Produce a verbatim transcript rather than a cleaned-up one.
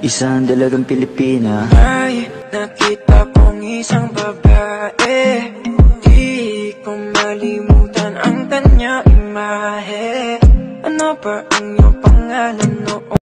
isang dalagang Pilipina. May nakita kong isang babae, di ko malimutan ang kanya imahe. Ano ba ang iyong pangalan noon?